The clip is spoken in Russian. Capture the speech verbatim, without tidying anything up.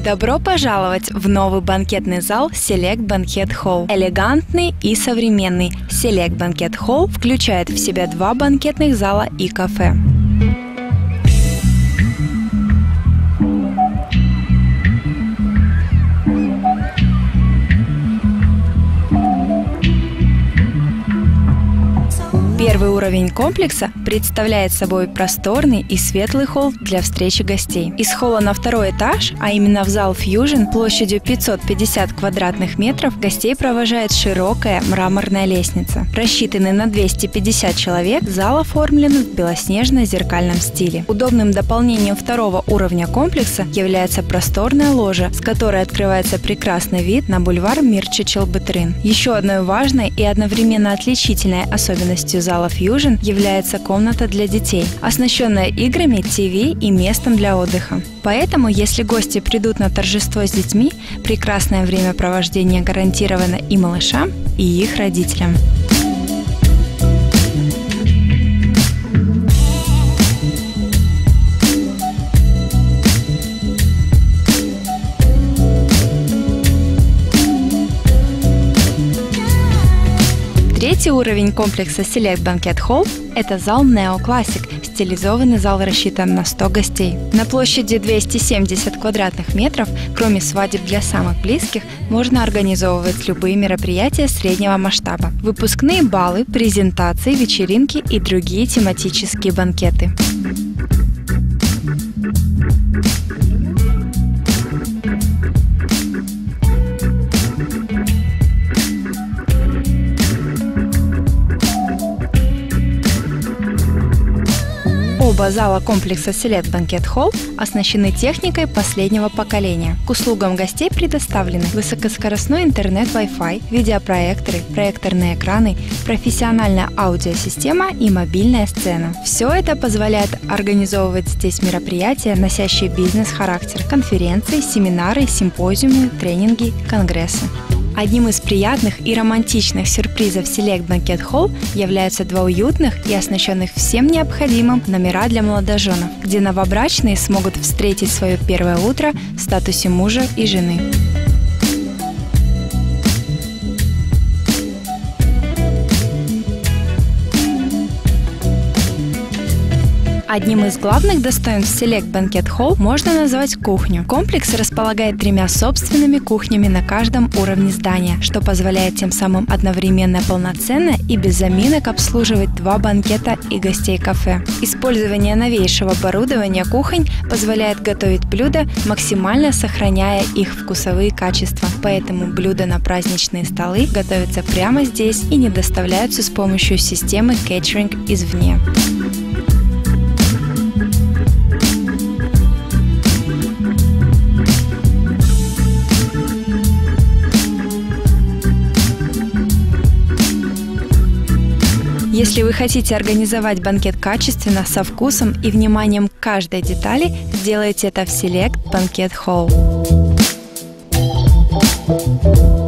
Добро пожаловать в новый банкетный зал Select Banquet Hall. Элегантный и современный Select Banquet Hall включает в себя два банкетных зала и кафе. Первый уровень комплекса представляет собой просторный и светлый холл для встречи гостей. Из холла на второй этаж, а именно в зал Fusion площадью пятьсот пятьдесят квадратных метров, гостей провожает широкая мраморная лестница. Рассчитанный на двести пятьдесят человек, зал оформлен в белоснежно-зеркальном стиле. Удобным дополнением второго уровня комплекса является просторная ложа, с которой открывается прекрасный вид на бульвар Мир Чечилбетрын. Еще одной важной и одновременно отличительной особенностью зала Fusion является комната для детей, оснащенная играми, ТВ и местом для отдыха. Поэтому, если гости придут на торжество с детьми, прекрасное времяпровождение гарантировано и малышам, и их родителям. Третий уровень комплекса Select Banquet Hall – это зал Neo Classic, стилизованный зал рассчитан на сто гостей. На площади двести семьдесят квадратных метров, кроме свадеб для самых близких, можно организовывать любые мероприятия среднего масштаба. Выпускные балы, презентации, вечеринки и другие тематические банкеты. Оба зала комплекса Select Banquet Hall оснащены техникой последнего поколения. К услугам гостей предоставлены высокоскоростной интернет Wi-Fi, видеопроекторы, проекторные экраны, профессиональная аудиосистема и мобильная сцена. Все это позволяет организовывать здесь мероприятия, носящие бизнес-характер, конференции, семинары, симпозиумы, тренинги, конгрессы. Одним из приятных и романтичных сюрпризов Select Banquet Hall являются два уютных и оснащенных всем необходимым номера для молодоженов, где новобрачные смогут встретить свое первое утро в статусе мужа и жены. Одним из главных достоинств Select Banquet Hall можно назвать кухню. Комплекс располагает тремя собственными кухнями на каждом уровне здания, что позволяет тем самым одновременно полноценно и без заминок обслуживать два банкета и гостей кафе. Использование новейшего оборудования кухонь позволяет готовить блюда, максимально сохраняя их вкусовые качества. Поэтому блюда на праздничные столы готовятся прямо здесь и не доставляются с помощью системы кейтеринг извне. Если вы хотите организовать банкет качественно, со вкусом и вниманием к каждой детали, сделайте это в Select Banquet Hall.